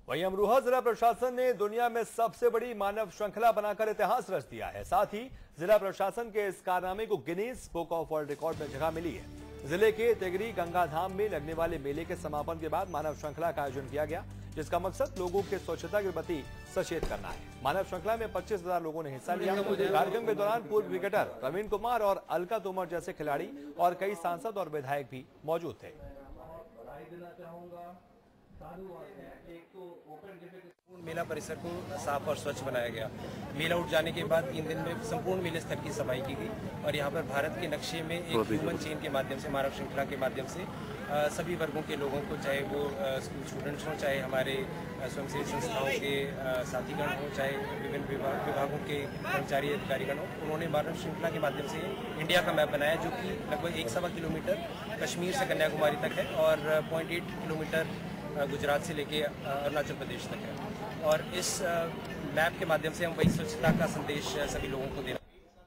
वहीं अमरोहा जिला प्रशासन ने दुनिया में सबसे बड़ी मानव श्रृंखला बनाकर इतिहास रच दिया है। साथ ही जिला प्रशासन के इस कारनामे को Guinness book of world record में जगह मिली है। जिले के तिगरी गंगा धाम में लगने वाले मेले के समापन के बाद मानव श्रृंखला का आयोजन किया गया, जिसका मकसद लोगों के स्वच्छता के प्रति सचेत करना है। मानव श्रृंखला में 25,000 लोगों ने हिस्सा लिया। कार्यक्रम के दौरान पूर्व क्रिकेटर प्रवीण कुमार और अलका तोमर जैसे खिलाड़ी और कई सांसद और विधायक भी मौजूद थे। मेला परिसर को साफ और स्वच्छ बनाया गया। मेला उठ जाने के बाद 3 दिन में संपूर्ण मेले स्थल की सफाई की गई और यहाँ पर भारत के नक्शे में एक ह्यूमन चेन के माध्यम से, मानव श्रृंखला के माध्यम से सभी वर्गों के लोगों को, चाहे वो स्कूल स्टूडेंट्स हों, चाहे हमारे स्वयंसेवी संस्थाओं के साथीगण हों, चाहे विभिन्न विभागों के कर्मचारी अधिकारीगण हों, उन्होंने मानव श्रृंखला के माध्यम से इंडिया का मैप बनाया, जो कि लगभग 1.25 किलोमीटर कश्मीर से कन्याकुमारी तक है और 0.8 किलोमीटर गुजरात से लेके अरुणाचल प्रदेश तक है। और इस मैप के माध्यम से हम वही स्वच्छता का संदेश सभी लोगों को देना